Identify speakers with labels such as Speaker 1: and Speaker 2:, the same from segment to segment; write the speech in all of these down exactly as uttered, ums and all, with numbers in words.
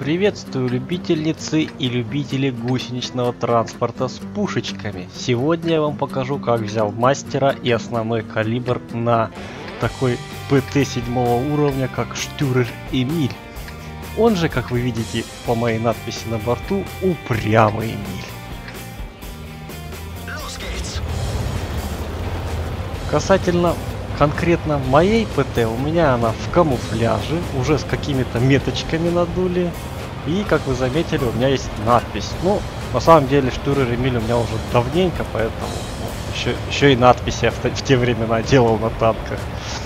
Speaker 1: Приветствую любительницы и любители гусеничного транспорта с пушечками. Сегодня я вам покажу, как взял мастера и основной калибр на такой ПТ седьмого уровня, как Штюрер Эмиль. Он же, как вы видите по моей надписи на борту, Упрямый Эмиль. Касательно конкретно моей ПТ, у меня она в камуфляже, уже с какими-то меточками надули. И, как вы заметили, у меня есть надпись. Ну, на самом деле, Штюрер Эмиль у меня уже давненько, поэтому ну, еще, еще и надписи я в, в те времена делал на танках.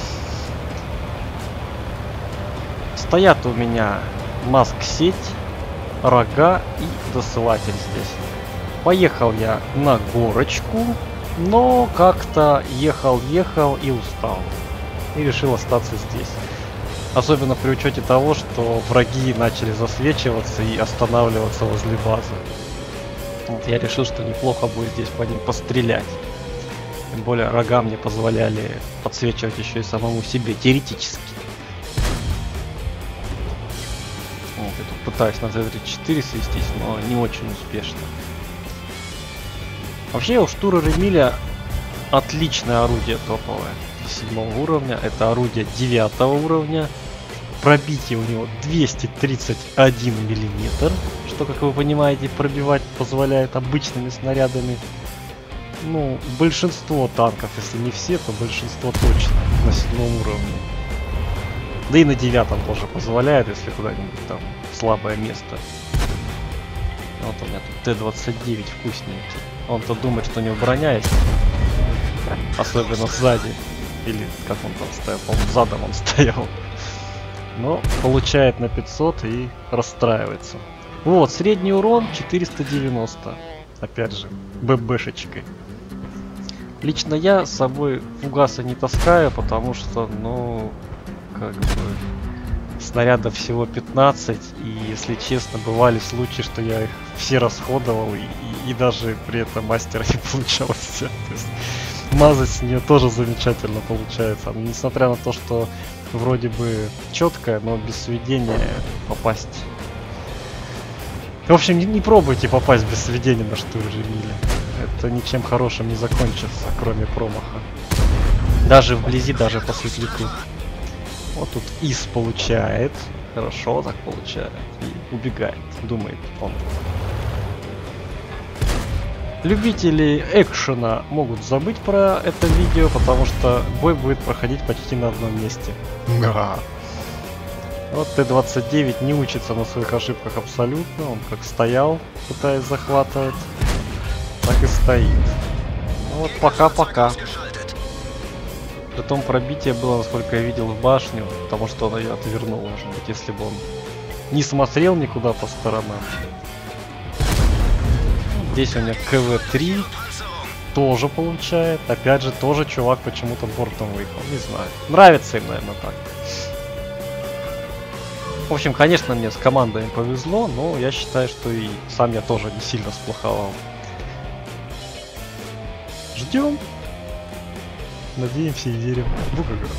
Speaker 1: Стоят у меня маск-сеть, рога и досылатель здесь. Поехал я на горочку, но как-то ехал-ехал и устал. И решил остаться здесь. Особенно при учете того, что враги начали засвечиваться и останавливаться возле базы. Вот я решил, что неплохо будет здесь по ним пострелять. Тем более рога мне позволяли подсвечивать еще и самому себе, теоретически. Вот, я тут пытаюсь на Т тридцать четыре свестись, но не очень успешно. Вообще у Штюрера Эмиля отличное орудие топовое. Седьмого уровня, это орудие девятого уровня, пробитие у него двести тридцать один миллиметр, что, как вы понимаете, пробивать позволяет обычными снарядами. Ну, большинство танков, если не все, то большинство точно на седьмом уровне. Да и на девятом тоже позволяет, если куда-нибудь там слабое место. Вот у меня тут Т двадцать девять вкусненький. Он-то думает, что у него броня есть, особенно сзади. Или как он там стоял, по-моему, задом он стоял. Но получает на пятьсот и расстраивается. Вот, средний урон четыреста девяносто. Опять же, ББшечкой. Лично я с собой фугасы не таскаю, потому что, ну, как бы, снарядов всего пятнадцать. И, если честно, бывали случаи, что я их все расходовал, и, и, и даже при этом мастера не получалось. Мазать с нее тоже замечательно получается. Несмотря на то, что вроде бы четкая, но без сведения попасть. В общем, не, не пробуйте попасть без сведения на Штюрера Эмиля. Это ничем хорошим не закончится, кроме промаха. Даже вблизи, даже по светляку. Вот тут ИС получает. Хорошо так получает. И убегает. Думает он. Любители экшена могут забыть про это видео, потому что бой будет проходить почти на одном месте. Вот Т двадцать девять не учится на своих ошибках абсолютно. Он как стоял, пытаясь захватывать, так и стоит. Вот пока-пока. Притом пробитие было, насколько я видел, в башню, потому что он ее отвернул, может быть, если бы он не смотрел никуда по сторонам. Здесь у меня К В три тоже получает. Опять же, тоже чувак почему-то бортом выехал. Не знаю. Нравится им, наверное, так. В общем, конечно, мне с командами повезло, но я считаю, что и сам я тоже не сильно сплоховал. Ждем. Надеемся и верим. Бугага.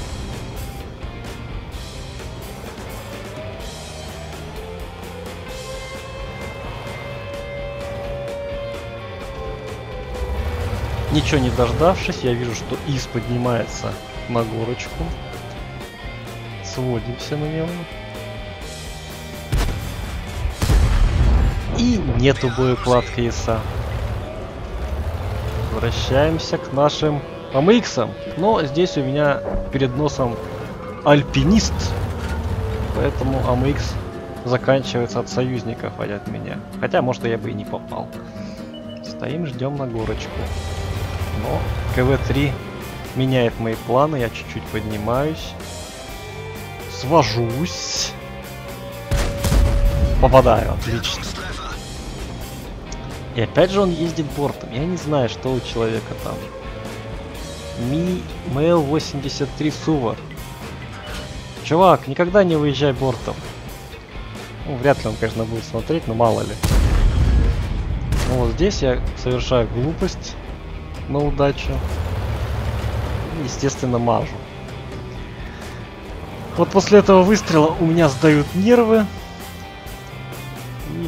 Speaker 1: Ничего не дождавшись, я вижу, что ИС поднимается на горочку. Сводимся на него. И нету боекладки ИСа. Возвращаемся к нашим А М Иксам. Но здесь у меня перед носом альпинист. Поэтому А М Икс заканчивается от союзников, а не от меня. Хотя, может, я бы и не попал. Стоим, ждем на горочку. Но К В три меняет мои планы, я чуть-чуть поднимаюсь. Свожусь. Попадаю, отлично. И опять же он ездит бортом. Я не знаю, что у человека там. Ми Мэл восемьдесят три Сувар. Чувак, никогда не выезжай бортом. Ну, вряд ли он, конечно, будет смотреть, но мало ли. Ну, вот здесь я совершаю глупость на удачу. Естественно, мажу. Вот после этого выстрела у меня сдают нервы.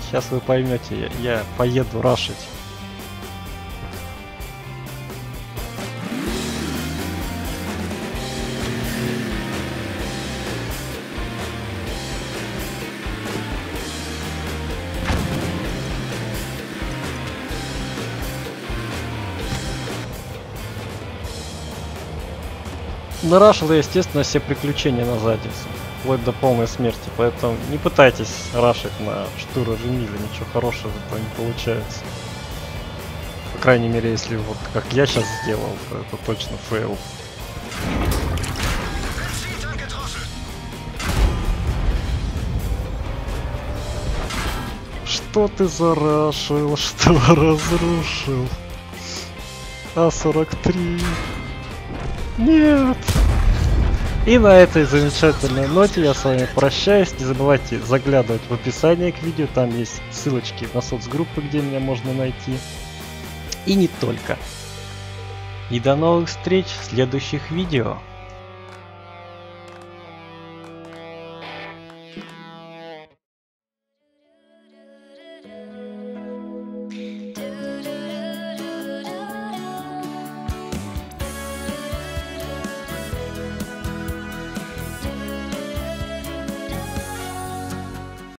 Speaker 1: сейчас вы поймете, я, я поеду рашить. Нарашил я, естественно, все приключения на задницу, вплоть до полной смерти, поэтому не пытайтесь рашить на штура Жемиля, ничего хорошего этого не получается. По крайней мере, если вот как я сейчас сделал, то это точно фейл. Что ты зарашил, что разрушил? А сорок три. Нет! И на этой замечательной ноте я с вами прощаюсь. Не забывайте заглядывать в описание к видео. Там есть ссылочки на соцгруппы, где меня можно найти. И не только. И до новых встреч в следующих видео.